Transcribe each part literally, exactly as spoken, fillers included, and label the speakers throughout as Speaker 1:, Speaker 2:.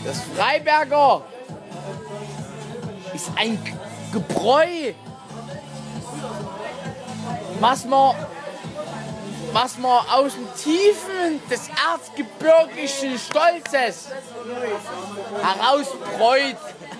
Speaker 1: Das Freiberger ist ein Gebräu, was man, was man aus den Tiefen des erzgebirgischen Stolzes herausbräut.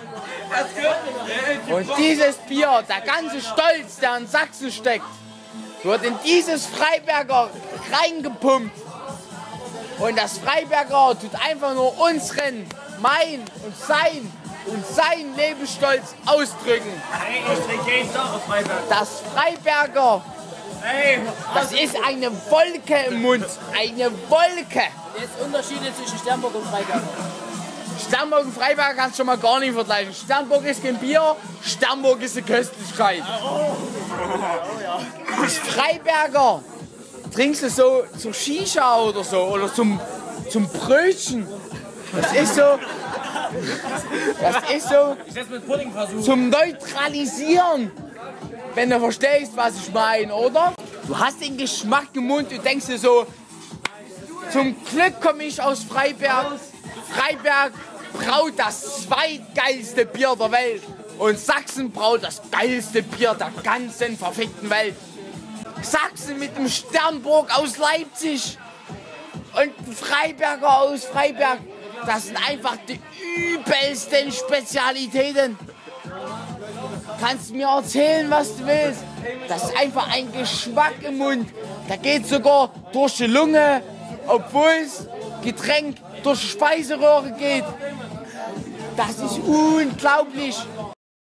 Speaker 1: Und dieses Bier, der ganze Stolz, der in Sachsen steckt, wird in dieses Freiberger reingepumpt. Und das Freiberger tut einfach nur unseren, mein und sein und sein Lebensstolz ausdrücken.
Speaker 2: Hey, ich trinke jeden Tag auf Freiberger.
Speaker 1: Das Freiberger,
Speaker 2: Hey,
Speaker 1: das ist eine Wolke im Mund. Eine Wolke.
Speaker 3: Jetzt Unterschiede zwischen Sternburg und Freiberger.
Speaker 1: Sternburg und Freiberger kannst du schon mal gar nicht vergleichen. Sternburg ist kein Bier, Sternburg ist eine Köstlichkeit. Das Freiberger trinkst du so zur Shisha oder so oder zum, zum Brötchen. Das ist so, das ist so
Speaker 2: ich setze mit Pudding versuchen.
Speaker 1: zum Neutralisieren, wenn du verstehst, was ich meine, oder? Du hast den Geschmack im Mund, du denkst dir so, zum Glück komme ich aus Freiberg. Freiberg braut das zweitgeilste Bier der Welt und Sachsen braut das geilste Bier der ganzen verfickten Welt. Sachsen mit dem Sternburg aus Leipzig und Freiberger aus Freiberg, das sind einfach die übelsten Spezialitäten. Kannst mir erzählen, was du willst. Das ist einfach ein Geschmack im Mund. Der geht sogar durch die Lunge, obwohl es Getränk durch die Speiseröhre geht. Das ist unglaublich.